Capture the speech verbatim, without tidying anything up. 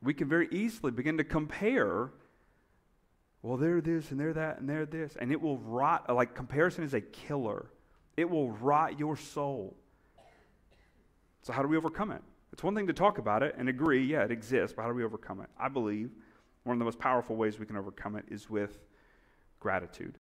we can very easily begin to compare, well, they're this and they're that and they're this, and it will rot, like comparison is a killer. It will rot your soul. So how do we overcome it? It's one thing to talk about it and agree, yeah, it exists, but how do we overcome it? I believe one of the most powerful ways we can overcome it is with gratitude.